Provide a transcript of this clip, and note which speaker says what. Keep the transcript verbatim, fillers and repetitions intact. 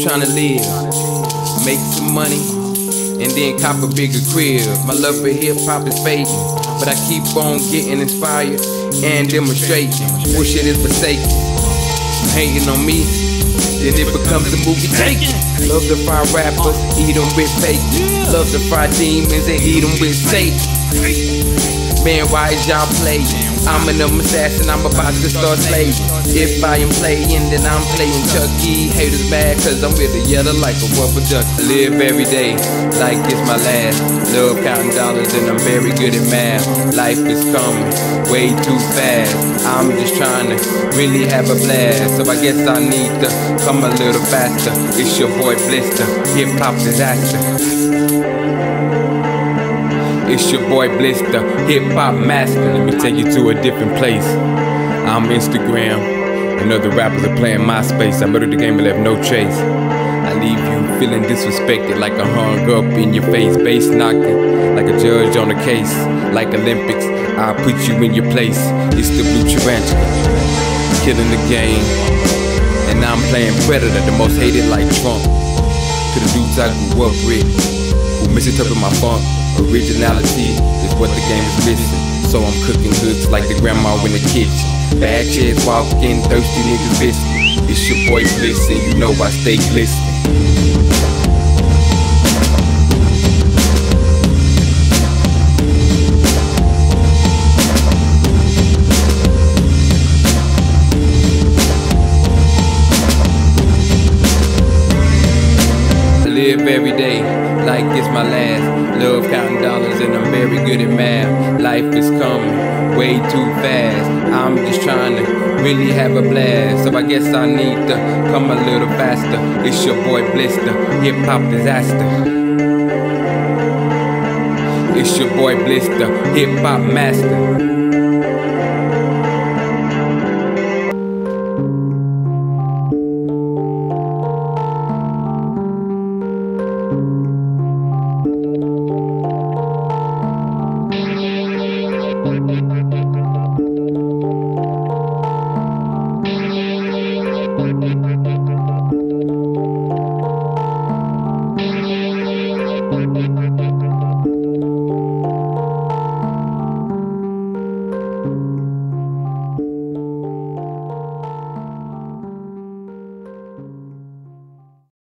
Speaker 1: trying to live, make some money, and then cop a bigger crib. My love for hip-hop is fading, but I keep on getting inspired and demonstrating. Bullshit is forsaken, hating on me, then it becomes a movie taking. Love to fry rappers, eat them with bacon. Love to fry demons and eat them with Satan. Man, why is y'all playing? I'm an assassin, I'm about to start slaving. If I am playing, then I'm playing Chucky. Haters mad cause I'm with a yellow like a rubber duck. I live every day like it's my last. Love counting dollars and I'm very good at math. Life is coming way too fast. I'm just trying to really have a blast, so I guess I need to come a little faster. It's your boy Blister, hip-hop disaster. It's your boy Blister, hip-hop master. Let me take you to a different place. I'm Instagram, and other rappers are playing MySpace. I murdered the game and left no trace. I leave you feeling disrespected, like I hung up in your face. Bass knocking, like a judge on a case. Like Olympics, I'll put you in your place. It's the Blue Tarantula, killing the game. And I'm playing Predator, the most hated like Trump. To the dudes I grew up with, who misinterpret my funk. Originality is what the game is missing, so I'm cooking hoods like the grandma in the kitchen. Bad chicks walking, thirsty niggas listening. It's your boy Bliss, and you know I stay glistening. I live every day like it's my last. Love counting dollars and I'm very good at math. Life is coming way too fast. I'm just trying to really have a blast, so I guess I need to come a little faster. It's your boy Blister, hip-hop disaster. It's your boy Blister, hip-hop master.